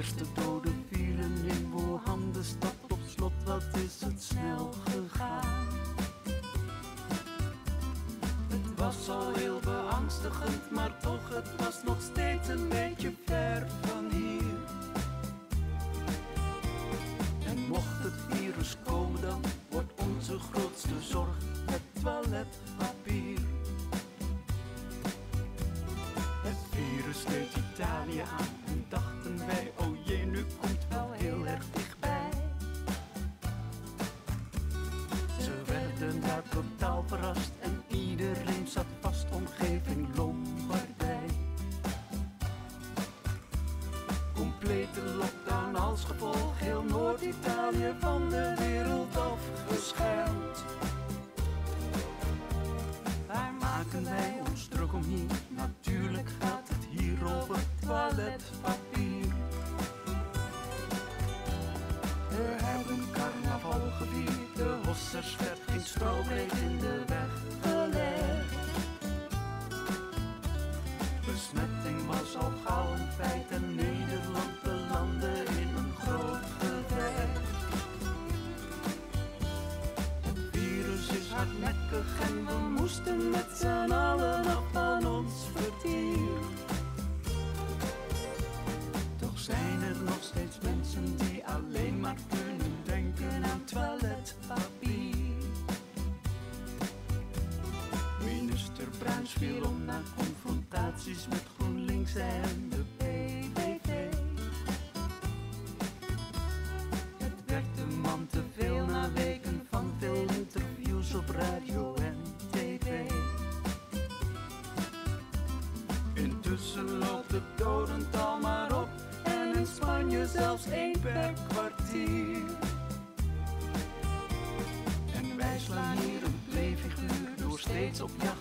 eerste doden vielen in Wuhan, de stad op slot, wat is het snel gegaan. Het was al heel beangstigend, maar toch, het was nog steeds een beetje ver van hier. En mocht het virus komen, dan wordt onze grootste zorg het toiletpapier. Het virus deed Italië aan en dachten wij, oh jee, nu komt wel heel erg dichtbij. Ze werden daar totaal verrast en iedereen zat vast, omgeving Lombardij. Complete lockdown als gevolg, heel Noord-Italië van de wereld afgeschermd. Waar maken wij ons druk om hier? Natuurlijk gaat het hier over toiletpapier. We hebben carnaval gevierd, de hossers werd geen strobreed in de weg gelegd. Besmetting was al gauw een feit en Nederland belandde in een groot gevecht. Het virus is hardnekkig en we moesten met z'n allen af van ons vertier. Toch zijn er nog steeds mensen die alleen maar kunnen denken aan toiletpapier. Minister Bruins viel om na confrontaties met GroenLinks en de PVV. Het werd de man te veel na weken van veel interviews op radio en tv. Intussen loopt het dodental maar op en in Spanje zelfs 1 per kwartier. En wij slaan hier een playfiguur door steeds op jacht